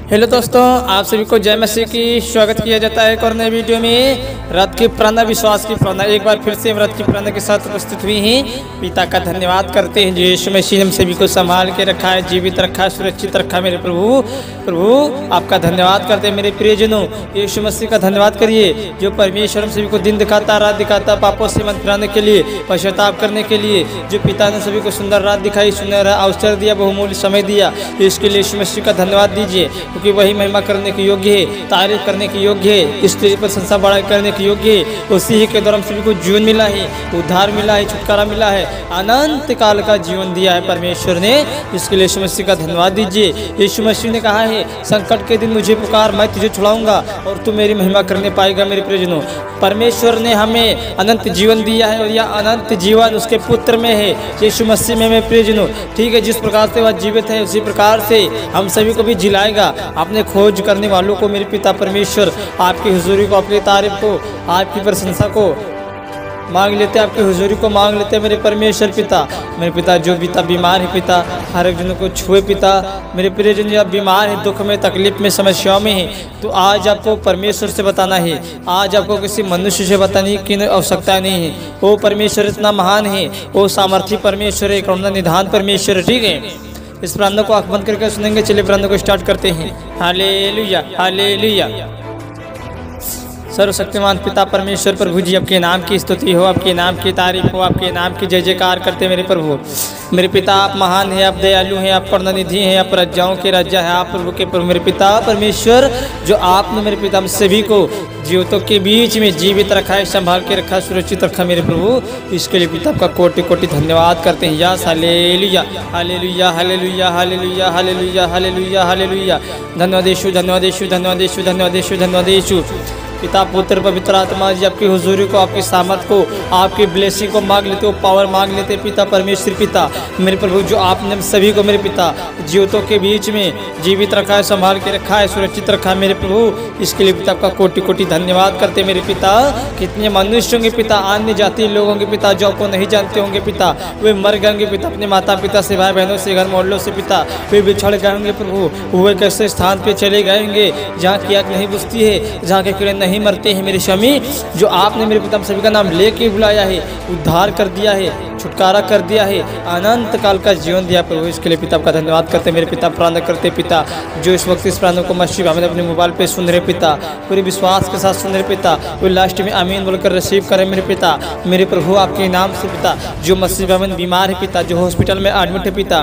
Hello दोस्तों, आप सभी को जय मसीह की स्वागत किया जाता है एक और नए वीडियो में। रथ की प्रेरणा, विश्वास की प्रेरणा, एक बार फिर से हम रथ की प्रेरणा के साथ उपस्थित हुई हैं। पिता का धन्यवाद करते हैं जो यीशु मसीह हम सभी को संभाल के रखा है, जीवित रखा है, सुरक्षित रखा है। मेरे प्रभु आपका धन्यवाद करते हैं। मेरे प्रियजनों, यीशु मसीह का धन्यवाद करिए जो परमेश्वर हम सभी को दिन दिखाता, रात दिखाता, पापों से मन फिराने के लिए, पश्चाताप करने के लिए, जो पिता ने सभी को सुंदर रात दिखाई, सुंदर अवसर दिया, बहुमूल्य समय दिया। इसके लिए यीशु मसीह का धन्यवाद दीजिए, क्योंकि वही महिमा करने के योग्य है, तारीफ करने के योग्य है, स्त्री प्रशंसा बढ़ाई करने के योग्य है। उसी ही के द्वारा हम सभी को जीवन मिला है, उद्धार मिला है, छुटकारा मिला है, अनंत काल का जीवन दिया है परमेश्वर ने। इसके लिए यीशु मसीह का धन्यवाद दीजिए। यीशु मसीह ने कहा है, संकट के दिन मुझे पुकार, मैं तुझे छुड़ाऊंगा और तू मेरी महिमा करने पाएगा। मेरे प्रियजनों, परमेश्वर ने हमें अनंत जीवन दिया है और यह अनंत जीवन उसके पुत्र में है, यीशु मसीह में। मेरे प्रियजनों, ठीक है, जिस प्रकार से वह जीवित है उसी प्रकार से हम सभी को भी जिलाएगा। अपने खोज करने वालों को मेरे पिता परमेश्वर आपकी हुजूरी को, आपकी तारीफ को, आपकी प्रशंसा को मांग लेते हैं, आपकी हुजूरी को मांग लेते हैं। मेरे परमेश्वर पिता, मेरे पिता जो पिता बीमार है पिता, हर एक जन को छुए पिता। मेरे प्रियजन जो बीमार है, दुख में, तकलीफ में, समस्याओं में है, तो आज आपको परमेश्वर से बताना है। आज आपको किसी मनुष्य से बताने की आवश्यकता नहीं है। वो परमेश्वर इतना महान है, वो सामर्थी परमेश्वर है, करुणा निधान परमेश्वर है। ठीक है, इस प्रार्थना को आँख बंद करके सुनेंगे। चलिए प्रार्थना को स्टार्ट करते हैं। Hallelujah, hallelujah. सर्वशक्तिमान पिता परमेश्वर प्रभु जी, आपके नाम की स्तुति हो, आपके नाम की तारीफ हो, आपके नाम की जय जयकार करते मेरे प्रभु। मेरे पिता, आप महान हैं, आप दयालु हैं, आप करुणानिधि हैं, आप राजाओं के राजा हैं, आप प्रभु के प्रभु। मेरे पिता परमेश्वर, जो आपने मेरे पिता हम सभी को जीवितों के बीच में जीवित रखा है, संभाल के रखा, सुरक्षित रखा मेरे प्रभु, इसके लिए पिता आपका कोटि कोटि धन्यवाद करते हैं। Yes, hallelujah, hallelujah, hallelujah, hallelujah, hallelujah, hallelujah, hallelujah. धन्यवाद यीशु, धन्यवाद यीशु, धन्यवाद यीशु, धन्यवाद यीशु, धन्यवाद यीशु। पिता, पुत्र, पवित्र आत्मा जी, आपकी हुजूरी को, आपकी सामर्थ को, आपकी ब्लेसिंग को मांग लेते हो, पावर मांग लेते पिता परमेश्वर पिता। मेरे प्रभु, जो आपने हम सभी को मेरे पिता जीवितों के बीच में जीवित रखा है, संभाल के रखा है, सुरक्षित रखा है मेरे प्रभु, इसके लिए पिता आपका कोटि कोटि धन्यवाद करते मेरे पिता। कितने मनुष्य होंगे पिता, अन्य जाति लोग होंगे पिता, जो आपको नहीं जानते होंगे पिता, वे मर गए होंगे पिता, अपने माता पिता से, भाई बहनों से, घर मोहल्लों से पिता, वे बिछड़ गए होंगे प्रभु। वे कैसे स्थान पर चले गए होंगे जहाँ की आग नहीं बुझती है, जहाँ के कीड़े नहीं मरते हैं। मेरे स्वामी, जो आपने मेरे पिता सभी का नाम लेके बुलाया है, उद्धार कर दिया है, छुटकारा कर दिया है, अनंत काल का जीवन दिया प्रभु, इसके लिए पिता आपका धन्यवाद करते मेरे पिता। प्रार्थना करते पिता, जो इस वक्त इस प्रार्थना को मसीह भाई अपने मोबाइल पे सुन रहे पिता, पूरे विश्वास के साथ सुन रहे पिता, वो लास्ट में आमीन बोलकर रिसीव करें मेरे पिता। मेरे प्रभु, आपके नाम से पिता, जो मसीह भाई बीमार है पिता, जो हॉस्पिटल में एडमिट है पिता,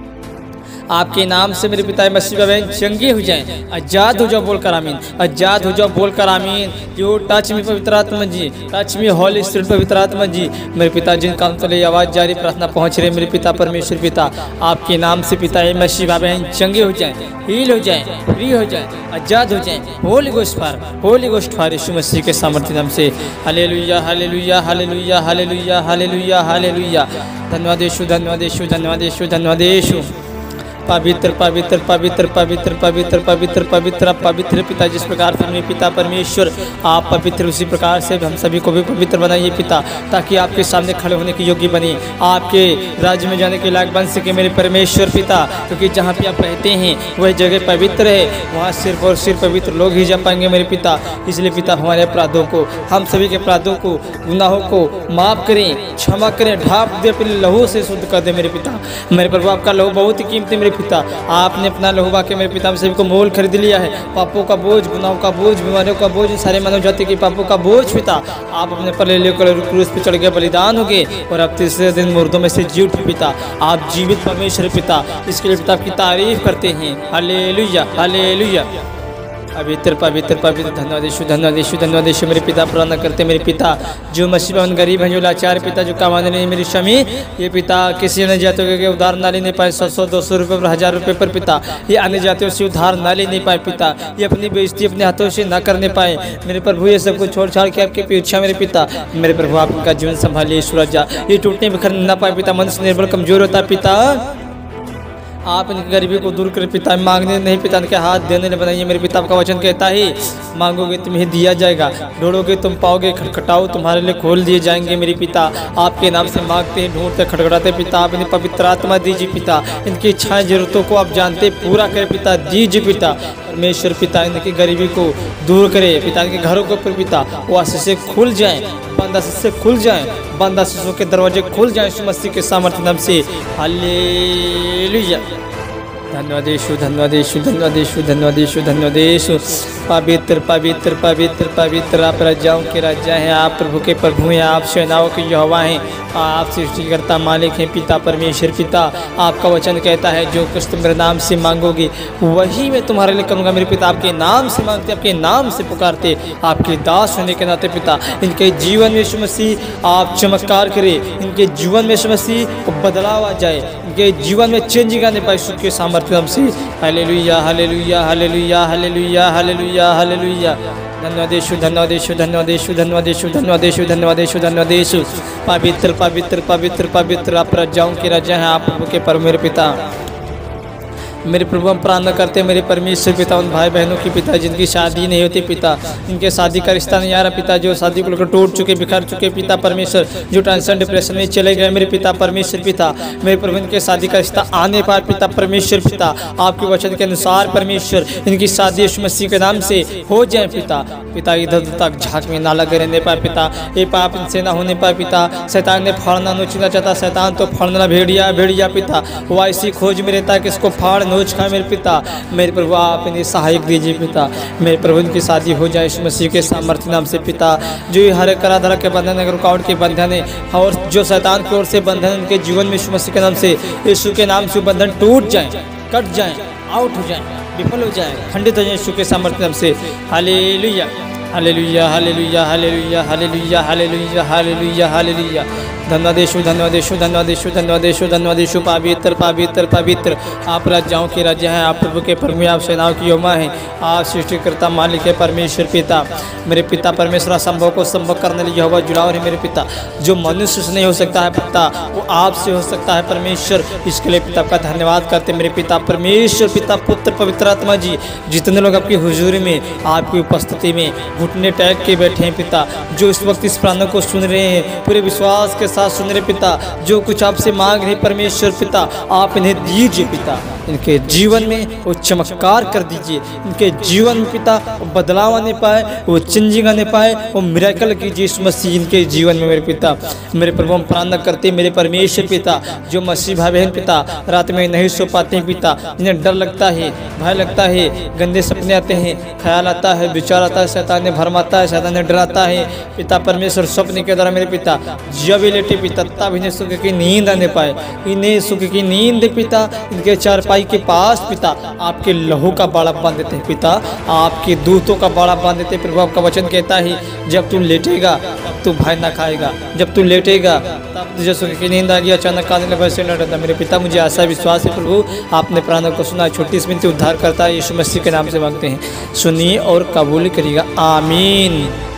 आपके नाम से मेरे पिता मसीह बहन चंगे हो जाएं, आजाद हो जाओ बोलकर आमीन, आजाद हो जाओ बोलकर आमीन। जो टच में पवित्र आत्मा जी, टच में हॉली स्पिरिट पवित्र आत्मा जी, मेरे पिता जिन काम तले आवाज़ जारी प्रार्थना पहुंच रहे मेरे पिता परमेश्वर पिता, आपके नाम से पिता मसीह बहन चंगे हो जाएं, हील हो जाएं, फ्री हो जाएं, आजाद हो जाएं। होली गोस्ट फार यीशु मसीह के सामर्थ्य नाम से। Hallelujah, hallelujah, hallelujah, hallelujah, hallelujah, hallelujah. धन्यवाद यीशु, धन्यवाद यीशु, धन्यवाद यीशु, धन्यवाद यीशु। पवित्र पवित्र पवित्र पवित्र पवित्र पवित्र पवित्र पवित्र पिता, जिस प्रकार से मेरे पिता परमेश्वर आप पवित्र, उसी प्रकार से हम सभी को भी पवित्र बनाइए पिता, ताकि आपके सामने खड़े होने की योग्य बने, आपके राज्य में जाने के लायक बन सके मेरे परमेश्वर पिता। क्योंकि जहाँ पे आप रहते हैं वह जगह पवित्र है, वहाँ सिर्फ और सिर्फ पवित्र लोग ही जा पाएंगे मेरे पिता। इसलिए पिता, हमारे अपराधों को, हम सभी के अपराधों को, गुनाहों को माफ़ करें, क्षमा करें, ढाप दे, अपने लहू से शुद्ध कर दे मेरे पिता। मेरे प्रभु, आपका लहू बहुत ही कीमती मेरे पिता, आपने अपना लहू बहा के मेरे पिता सभी को मोल खरीद लिया है। पापों का बोझ, गुनाहों का बोझ, बीमारियों का बोझ, सारे मानव जाति के पापों का बोझ पिता, आप अपने पर लेकर क्रूस पे चढ़ गए, बलिदान हो गए, और अब तीसरे दिन मुर्दों में से जी उठे पिता। आप जीवित परमेश्वर पिता, इसके लिए पिता आपकी तारीफ करते हैं। Hallelujah, hallelujah. पवित्र पवित्र पवित्र, धन्यवाद यीशु, धन्यवाद यीशु, धन्यवाद यीशु। मेरे पिता प्रार्थना करते मेरे पिता, जो मसीह बहन गरीब हैं, जो लाचार पिता, जो कमाने नहीं मेरी शमी, ये पिता किसी अन्य जातियों के उधार ना ले नहीं पाए, 100-200 रुपये पर, 1000 रुपये पर पिता, ये अन्य जातियों से उधार ना ले नहीं पाए पिता, ये अपनी बेइज्जती अपने हाथों से ना करने पाए मेरे प्रभु। ये सब कुछ छोड़ छाड़ के आपकी पीछा मेरे पिता, मेरे प्रभु आप उनका जीवन संभालिए सूरज, ये टूटने बिखरने ना पाए पिता। मनुष्य निर्बल कमजोर होता पिता, आप इनकी गरीबी को दूर करें पिता, मांगने नहीं पिता, इनके हाथ देने नहीं बनाइए मेरे पिता। आपका वचन कहता है, मांगोगे तुम्हें दिया जाएगा, ढूंढोगे तुम पाओगे, खटखटाओ तुम्हारे लिए खोल दिए जाएंगे मेरे पिता। आपके नाम से मांगते हैं, ढूंढते, खटखटाते पिता। आप इन्हें पवित्र आत्मा दीजिए पिता, इनकी इच्छाएं जरूरतों को आप जानते पूरा करें पिता, दीजिए पिता। परमेश्वर पिता इनकी गरीबी को दूर करे, पिता इनके घरों के ऊपर पिता वो आशीष से खुल जाएं, बंद आशीष से खुल जाएं, बंद आशीषों के दरवाजे खुल जाएं यीशु मसीह के सामर्थ्य नाम से। हालेलुया। धन्यवाद यीशु, धन्यवाद यीशु, धन्यवाद यीशु, धन्यवाद यीशु, धन्यवाद यीशु। पवित्र पवित्र पवित्र पवित्र आप राजाओं के राजा हैं, आप प्रभु के प्रभु हैं, आप सेनाओं के यहोवा हैं, आप सृष्टिकर्ता मालिक हैं पिता परमेश्वर पिता। आपका वचन कहता है जो कुछ तुम मेरे नाम से मांगोगे वही मैं तुम्हारे लिए करूँगा। मेरे पिता आपके नाम से मांगते, आपके नाम से पुकारते, आपके दास होने के नाते पिता इनके जीवन में यीशु मसीह आप चमत्कार करें, इनके जीवन में यीशु मसीह बदलाव आ जाए, इनके जीवन में चेंजिंग आने पाए यीशु के सामर्थ्य नाम से। Hallelujah hallelujah hallelujah hallelujah hallelujah hallelujah. धन्यवाद यीशु, धन्यवाद यीशु, धन्यवाद यीशु, धन्यवाद यीशु, धन्यवाद यीशु, धन्यवाद यीशु, धन्यवाद यीशु। पवित्र पवित्र पवित्र पवित्र आप राजाओं के राजा हैं, आप प्रभु के प्रभु मेरे पिता। मेरे प्रभु हम प्रार्थना करते हैं मेरे परमेश्वर पिता उन भाई बहनों की पिता जिनकी शादी नहीं होती पिता, इनके शादी का रिश्ता नहीं आ रहा पिता, जो शादी को लेकर टूट चुके बिखर चुके पिता परमेश्वर, जो टेंशन डिप्रेशन में चले गए मेरे पिता परमेश्वर पिता। मेरे प्रभु इनके शादी का रिश्ता आने पार पिता परमेश्वर पिता, आपके वचन के अनुसार परमेश्वर इनकी शादी यीशु मसीह के नाम से हो जाए पिता। पिता इधर उधर तक झाँक में ना लगे रहने पाए पिता, ये पाप इनसे ना होने पाए पिता। शैतान ने फाड़ना नोचना चाहता, शैतान तो फाड़ना भेड़िया भेड़िया पिता, वो ऐसी खोज में रहता है कि इसको फाड़ नोच खाए मेरे पिता। मेरे प्रभु आप इन्हें सहायक दीजिए पिता, मेरे प्रभु इनकी शादी हो जाए यीशु मसीह के सामर्थ्य नाम से पिता। जो ये हर करा धरा के बंधन है, रुकावट के बंधन है और जो शैतान की ओर से बंधन उनके जीवन में यीशु मसीह के नाम से, यीशु के नाम से बंधन टूट जाए, कट जाए, आउट हो जाए, विफल हो जाए, खंडित हो जाए यीशु के सामर्थ्य नाम से। Hallelujah hallelujah hallelujah hallelujah hallelujah hallelujah hallelujah hallelujah. धन्यवाद यीशु, धन्यवाद यीशु, धन्यवाद यीशु, धन्यवाद यीशु, धन्यवाद यीशु। पवित्र पवित्र पवित्र आप राजाओं के राजा हैं, आप प्रभु के प्रभु, आप सेनाओं की यहोवा हैं, आप सृष्टिकर्ता मालिक है परमेश्वर पिता। मेरे पिता परमेश्वर असंभव को संभव करने लिए यहोवा जुड़ा है मेरे पिता। जो मनुष्य से नहीं हो सकता है पिता वो आपसे हो सकता है परमेश्वर। इसके लिए पिता का धन्यवाद करते मेरे पिता परमेश्वर पिता पुत्र पवित्र आत्मा जी। जितने लोग आपकी हुजूरी में आपकी उपस्थिति में घुटने टेक के बैठे हैं पिता, जो इस वक्त इस प्रार्थना को सुन रहे हैं पूरे विश्वास के साथ सुन रहे पिता, जो कुछ आपसे मांग रहे परमेश्वर पिता आप इन्हें दीजिए पिता। इनके जीवन में वो चमत्कार कर दीजिए, इनके जीवन में पिता वो बदलाव आने पाए, वो चेंजिंग आने पाए, वो मिरेकल कीजिए यीशु मसीह इनके जीवन में मेरे पिता। मेरे प्रभु हम प्रार्थना करते हैं मेरे परमेश्वर पिता, जो मसीह भाई बहन पिता रात में नहीं सो पाते हैं पिता, जिन्हें डर लगता है, भय लगता है, गंदे सपने आते हैं, ख्याल आता है, विचार आता है, शैतान ने भरमाता है, शैतान ने डराता है पिता परमेश्वर। स्वप्न के द्वारा मेरे पिता जब ही लेटे पिता तब इन्हें सुख की नींद आने पाए, इन्हें सुख की नींद पिता इनके चारपाई के पास पिता आपके लहू का बाड़ा बांध देते हैं पिता, आपके दूतों का बाड़ा बांध देते हैं। प्रभु आपका वचन कहता है जब तू लेटेगा तब तू भय ना खाएगा, जब तू लेटेगा तब तुझे सुख की नींद आ गई, अचानक आने लगा वैसे न रहता। मेरे पिता मुझे आशा विश्वास है प्रभु आपने प्रार्थना को सुना, छोटी सी विनती उद्धार करता है यीशु मसीह के नाम से मांगते हैं, सुनिए और कबूल करिएगा, आमीन।